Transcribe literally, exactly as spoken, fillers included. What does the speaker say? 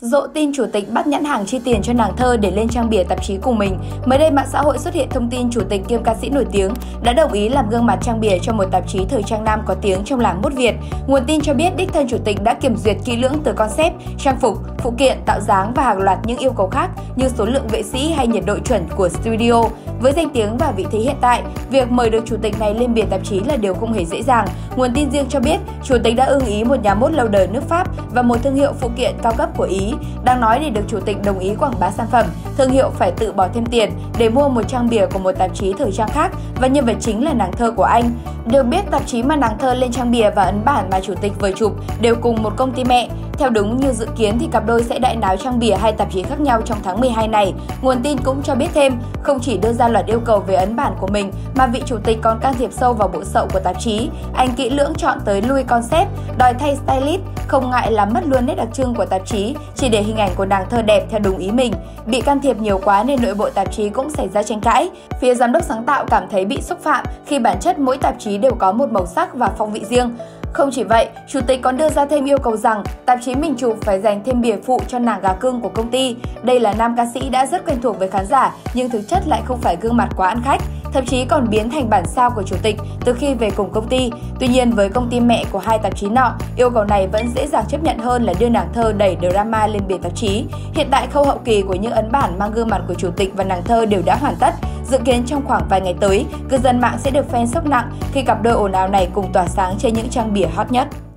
Rộ tin chủ tịch bắt nhãn hàng chi tiền cho nàng thơ để lên trang bìa tạp chí cùng mình. Mới đây, mạng xã hội xuất hiện thông tin chủ tịch kiêm ca sĩ nổi tiếng đã đồng ý làm gương mặt trang bìa cho một tạp chí thời trang nam có tiếng trong làng mốt Việt. Nguồn tin cho biết đích thân chủ tịch đã kiểm duyệt kỹ lưỡng từ concept, trang phục, phụ kiện, tạo dáng và hàng loạt những yêu cầu khác như số lượng vệ sĩ hay nhiệt độ chuẩn của studio. Với danh tiếng và vị thế hiện tại, việc mời được chủ tịch này lên bìa tạp chí là điều không hề dễ dàng. Nguồn tin riêng cho biết, chủ tịch đã ưng ý một nhà mốt lâu đời nước Pháp và một thương hiệu phụ kiện cao cấp của Ý. Đang nói để được chủ tịch đồng ý quảng bá sản phẩm, thương hiệu phải tự bỏ thêm tiền để mua một trang bìa của một tạp chí thời trang khác và nhân vật chính là nàng thơ của anh. Được biết, tạp chí mà nàng thơ lên trang bìa và ấn bản mà chủ tịch vừa chụp đều cùng một công ty mẹ. Theo đúng như dự kiến thì cặp đôi sẽ đại náo trang bìa hai tạp chí khác nhau trong tháng mười hai này. Nguồn tin cũng cho biết thêm, không chỉ đưa ra loạt yêu cầu về ấn bản của mình mà vị chủ tịch còn can thiệp sâu vào bộ sậu của tạp chí. Anh kỹ lưỡng chọn tới Louis concept, đòi thay stylist, không ngại làm mất luôn nét đặc trưng của tạp chí chỉ để hình ảnh của nàng thơ đẹp theo đúng ý mình. Bị can thiệp nhiều quá nên nội bộ tạp chí cũng xảy ra tranh cãi. Phía giám đốc sáng tạo cảm thấy bị xúc phạm khi bản chất mỗi tạp chí đều có một màu sắc và phong vị riêng. Không chỉ vậy, chủ tịch còn đưa ra thêm yêu cầu rằng tạp chí mình chụp phải dành thêm bìa phụ cho nàng gà cưng của công ty. Đây là nam ca sĩ đã rất quen thuộc với khán giả nhưng thực chất lại không phải gương mặt quá ăn khách. Thậm chí còn biến thành bản sao của chủ tịch từ khi về cùng công ty. Tuy nhiên, với công ty mẹ của hai tạp chí nọ, yêu cầu này vẫn dễ dàng chấp nhận hơn là đưa nàng thơ đẩy drama lên bìa tạp chí. Hiện tại, khâu hậu kỳ của những ấn bản mang gương mặt của chủ tịch và nàng thơ đều đã hoàn tất. Dự kiến trong khoảng vài ngày tới, cư dân mạng sẽ được fan sốc nặng khi cặp đôi ồn ào này cùng tỏa sáng trên những trang bìa hot nhất.